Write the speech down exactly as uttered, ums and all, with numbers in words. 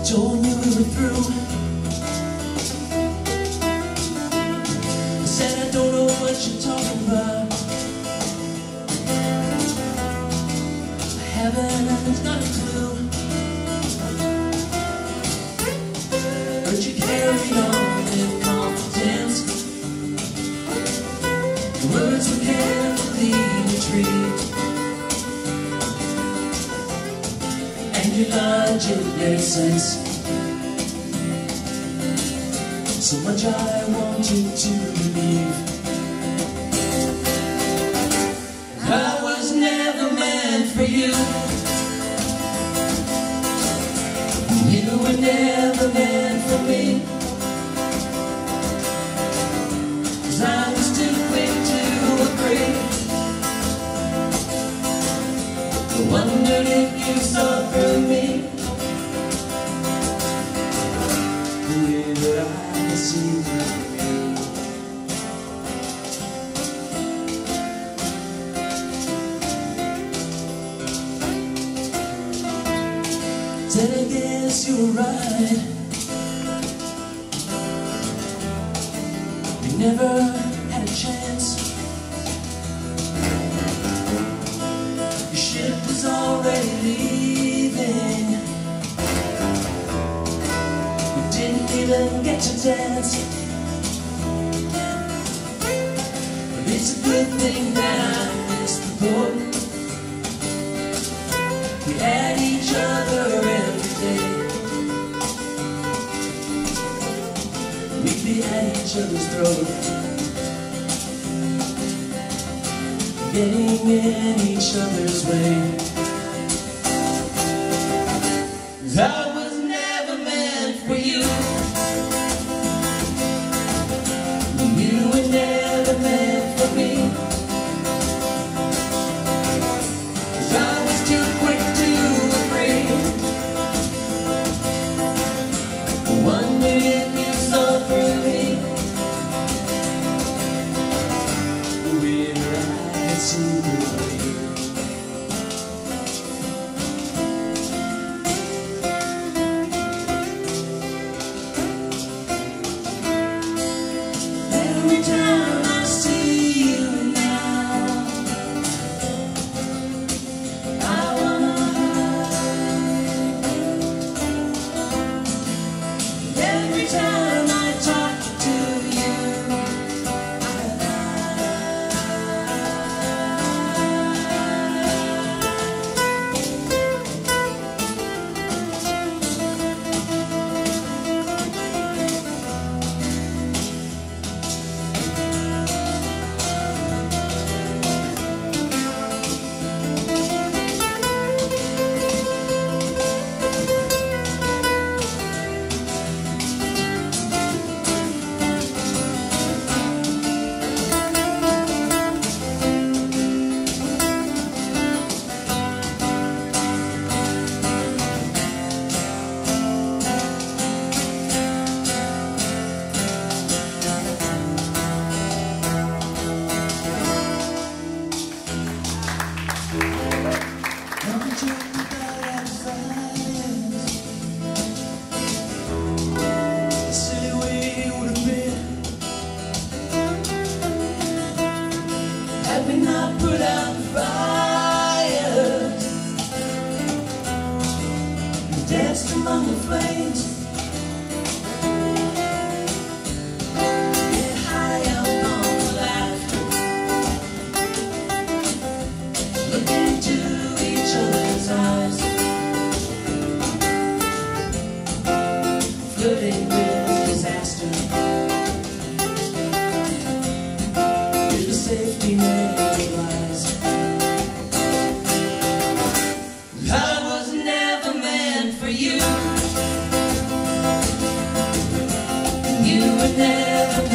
told me we were through. I said I don't know what you're talking about. I haven't got a clue. But you carried on in confidence. The words were carefully retrieved, and your logic made sense. So much I wanted to believe. I was never meant for you. You were never meant for me. 'Cause I was too quick to agree. I wondered if you saw through me. The way that I see through you. Said I guess you were right. We never had a chance. Your ship was already leaving. We didn't even get to dance. But it's a good thing that I missed the boat. We had each other every day. We'd be at each other's throat, getting in each other's way. 'Cause I was never meant for you. You were never meant for me. 'Cause I was too quick to agree. I wondered if you saw through me. The way that I see through you. Every time I see you now, I wanna hide. Every time I talk to you, I Had we not put out the fires and danced among the flames, get high up on the laughter, look into each other's eyes, flirting with disaster, with the safety net. I was never meant for you. You were never